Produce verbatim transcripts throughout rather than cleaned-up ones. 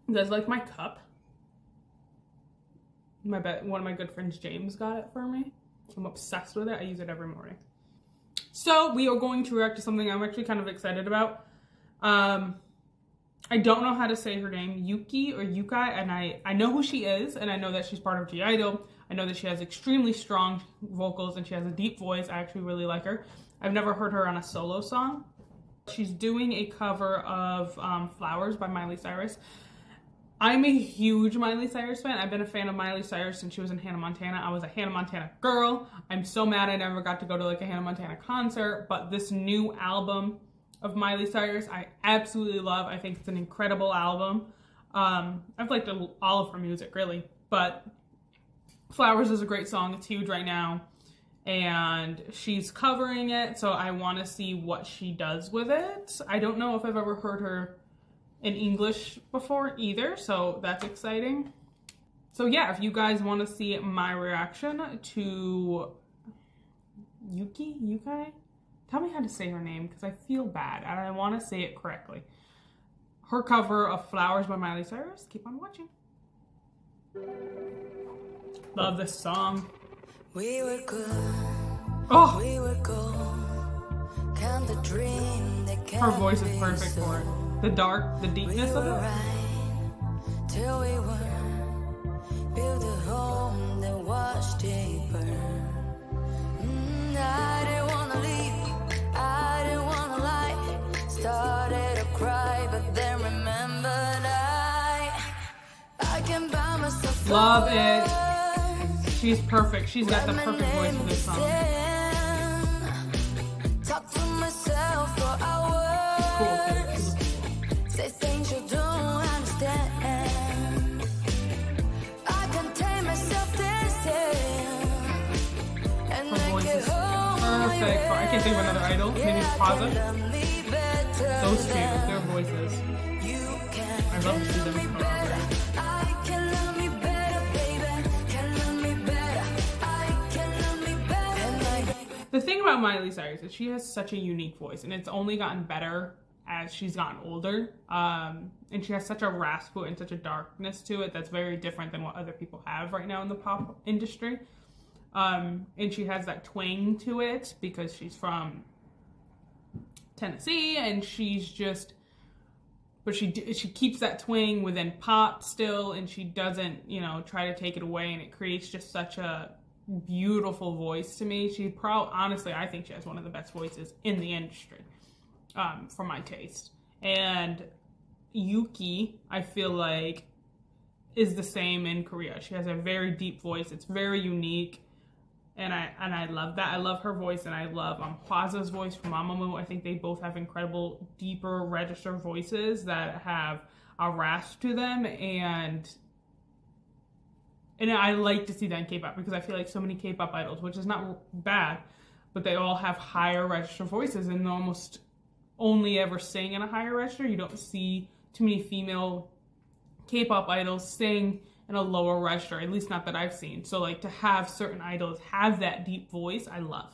You guys like my cup? My bet one of my good friends, James, got it for me. I'm obsessed with it. I use it every morning. So we are going to react to something I'm actually kind of excited about. Um, I don't know how to say her name, YUQI or YUQI, and I, I know who she is, and I know that she's part of G IDLE. I know that she has extremely strong vocals and she has a deep voice. I actually really like her. I've never heard her on a solo song. She's doing a cover of um, Flowers by Miley Cyrus. I'm a huge Miley Cyrus fan. I've been a fan of Miley Cyrus since she was in Hannah Montana. I was a Hannah Montana girl. I'm so mad I never got to go to like a Hannah Montana concert, but this new album of Miley Cyrus, I absolutely love. I think it's an incredible album. Um, I've liked all of her music really, but Flowers is a great song. It's huge right now. And she's covering it, so I want to see what she does with it. I don't know if I've ever heard her in English before either, so that's exciting. So yeah, if you guys want to see my reaction to YUQI, YUQI? Tell me how to say her name, because I feel bad and I want to say it correctly. Her cover of Flowers by Miley Cyrus. Keep on watching. Love this song. We were good. Oh, we were gold. Can the dream that can her voice is perfect for it. The dark, the deepness we of it. Right, till we were build a home that was deeper. Mm, I didn't wanna leave. I didn't wanna lie. Started to cry, but then remembered I I can buy myself. Love it. She's perfect. She's got the perfect voice for this song. Talk to myself for hours. Say things you don't understand. I can take myself dancing. Her voice is perfect. I can't think of another idol. Maybe Pazza. Those two, their voices. I love to see them come out. The thing about Miley Cyrus is she has such a unique voice, and it's only gotten better as she's gotten older. Um, and she has such a rasp and such a darkness to it that's very different than what other people have right now in the pop industry. Um, and she has that twang to it because she's from Tennessee, and she's just, but she she keeps that twang within pop still, and she doesn't, you know, try to take it away, and it creates just such a beautiful voice to me. She probably, honestly, I think she has one of the best voices in the industry, um, for my taste. And YUQI, I feel like, is the same in Korea. She has a very deep voice. It's very unique, and I and I love that. I love her voice, and I love um, Hwasa's voice from Mamamoo. I think they both have incredible, deeper register voices that have a rasp to them, and And I like to see that in K-pop because I feel like so many K-pop idols, which is not bad, but they all have higher register voices and almost only ever sing in a higher register. You don't see too many female K-pop idols sing in a lower register, at least not that I've seen. So like to have certain idols have that deep voice, I love.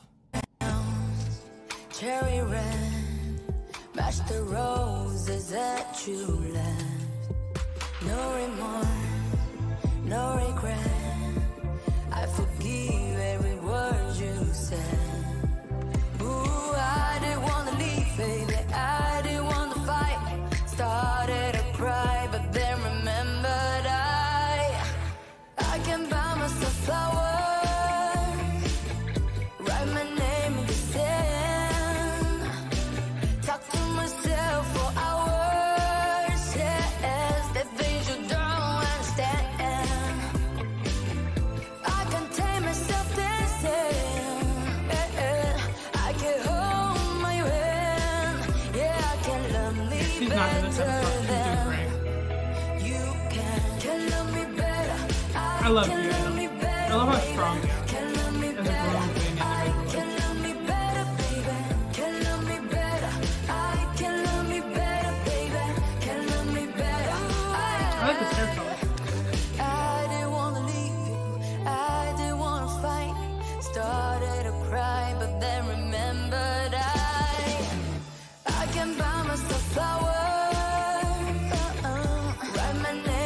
Cherry red, match the roses that you left. No remorse, no regret. I forgive every word you said. Ooh, I didn't wanna leave, baby. I didn't wanna fight. Started to cry, but then remembered I I can buy myself flowers. Write my name in the sand. Talk to myself for hours. Yes, the things you don't understand. I can take myself dancing. I can hold my hand. Yeah, I can love me She's not in this episode. She's doing great. You can, can love me better. I love you. I love how strong you are. Can love me As a grown better. thing I individually. can love me better, baby. Can love me better. I can love me better, baby. Can love me better. I like this hair color. I didn't wanna leave you. I didn't wanna fight. Started to cry, but then remembered I I can buy myself flowers. Uh-uh. Write my name.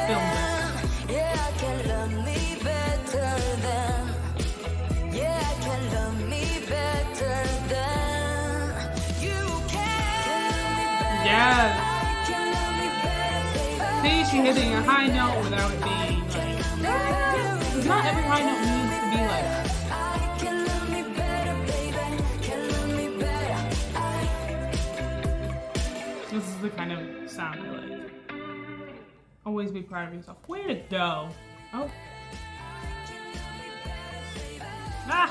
filmed it. Yeah, I can love me better than. Yeah, I can love me better than you can. Yes. Can love me better, See, she hitting a high note without it being like. Because not every high note needs to be like that. I can love me better, baby. Can love me better. This is the kind of sound I like. Always be proud of yourself. Way to go. Oh. Ah.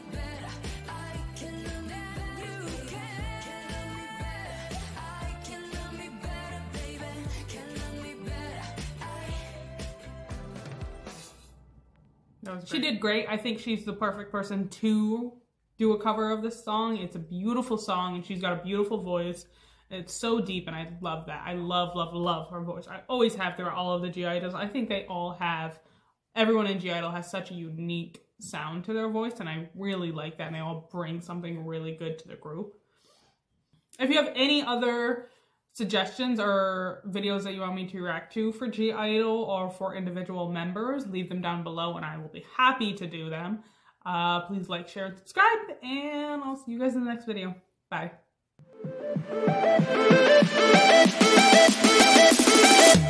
She did great. I think she's the perfect person to do a cover of this song. It's a beautiful song and she's got a beautiful voice. It's so deep and I love that. I love, love, love her voice. I always have throughout all of the GIDLEs. I think they all have, everyone in GIDLE has such a unique sound to their voice and I really like that and they all bring something really good to the group. If you have any other suggestions or videos that you want me to react to for GIDLE or for individual members, leave them down below and I will be happy to do them. Uh, please like, share, and subscribe, and I'll see you guys in the next video. Bye.